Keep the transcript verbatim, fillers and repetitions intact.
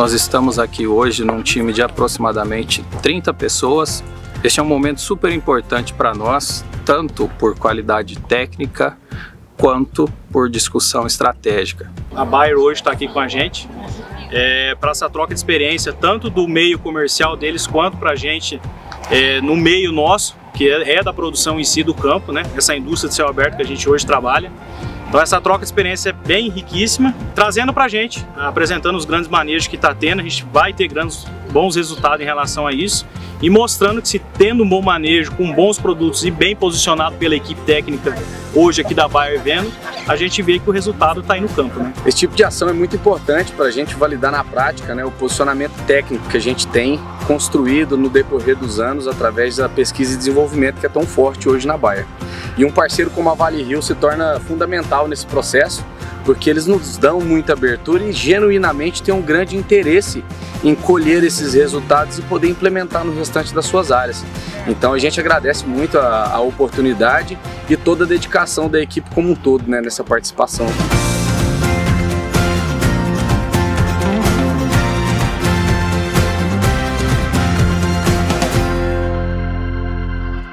Nós estamos aqui hoje num time de aproximadamente trinta pessoas. Este é um momento super importante para nós, tanto por qualidade técnica, quanto por discussão estratégica. A Bayer hoje está aqui com a gente é, para essa troca de experiência, tanto do meio comercial deles, quanto para a gente é, no meio nosso, que é, é da produção em si do campo, né? Essa indústria de céu aberto que a gente hoje trabalha. Então essa troca de experiência é bem riquíssima, trazendo para a gente, apresentando os grandes manejos que está tendo, a gente vai ter grandes, bons resultados em relação a isso e mostrando que se tendo um bom manejo, com bons produtos e bem posicionado pela equipe técnica hoje aqui da Bayer vendo, a gente vê que o resultado está aí no campo, né? Esse tipo de ação é muito importante para a gente validar na prática, né, o posicionamento técnico que a gente tem construído no decorrer dos anos através da pesquisa e desenvolvimento que é tão forte hoje na Bayer. E um parceiro como a Vale Rio se torna fundamental nesse processo, porque eles nos dão muita abertura e genuinamente têm um grande interesse em colher esses resultados e poder implementar no restante das suas áreas. Então a gente agradece muito a, a oportunidade e toda a dedicação da equipe como um todo, né, nessa participação.